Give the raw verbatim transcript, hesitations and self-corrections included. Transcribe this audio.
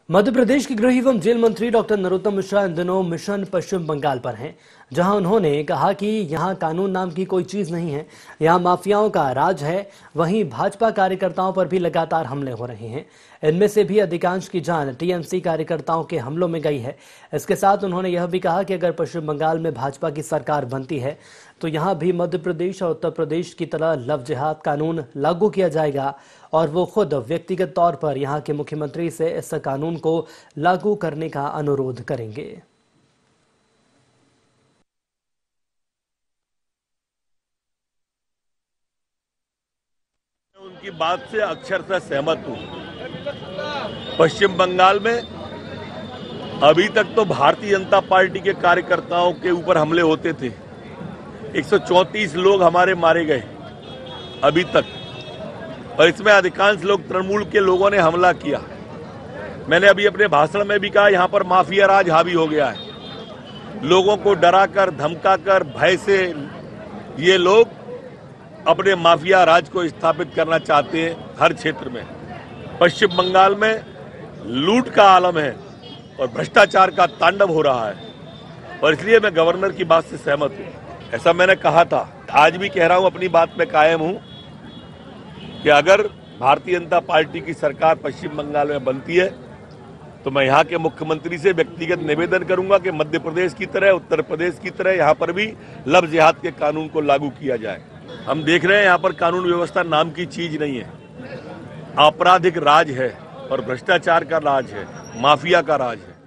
मध्य प्रदेश के गृह एवं जेल मंत्री डॉक्टर नरोत्तम मिश्रा इन दिनों मिशन पश्चिम बंगाल पर हैं, जहां उन्होंने कहा कि यहां कानून नाम की कोई चीज नहीं है, यहां माफियाओं का राज है। वहीं भाजपा कार्यकर्ताओं पर भी लगातार हमले हो रहे हैं। इनमें से भी अधिकांश की जान टीएमसी कार्यकर्ताओं के हमलों में गई है। इसके साथ उन्होंने यह भी कहा कि अगर पश्चिम बंगाल में भाजपा की सरकार बनती है तो यहां भी मध्य प्रदेश और उत्तर प्रदेश की तरह लव जिहाद कानून लागू किया जाएगा और वो खुद व्यक्तिगत तौर पर यहां के मुख्यमंत्री से इस कानून को लागू करने का अनुरोध करेंगे। उनकी बात से अक्षरशः सहमत हूं। पश्चिम बंगाल में अभी तक तो भारतीय जनता पार्टी के कार्यकर्ताओं के ऊपर हमले होते थे। एक सौ चौंतीस लोग हमारे मारे गए अभी तक, और इसमें अधिकांश लोग तृणमूल के लोगों ने हमला किया। मैंने अभी अपने भाषण में भी कहा, यहां पर माफिया राज हावी हो गया है। लोगों को डराकर, धमकाकर, भय से ये लोग अपने माफिया राज को स्थापित करना चाहते हैं हर क्षेत्र में। पश्चिम बंगाल में लूट का आलम है और भ्रष्टाचार का तांडव हो रहा है, और इसलिए मैं गवर्नर की बात से सहमत हूं। ऐसा मैंने कहा था, आज भी कह रहा हूं, अपनी बात में कायम हूं कि अगर भारतीय जनता पार्टी की सरकार पश्चिम बंगाल में बनती है तो मैं यहाँ के मुख्यमंत्री से व्यक्तिगत निवेदन करूंगा कि मध्य प्रदेश की तरह, उत्तर प्रदेश की तरह यहाँ पर भी लव जिहाद के कानून को लागू किया जाए। हम देख रहे हैं यहाँ पर कानून व्यवस्था नाम की चीज नहीं है, आपराधिक राज है और भ्रष्टाचार का राज है, माफिया का राज है।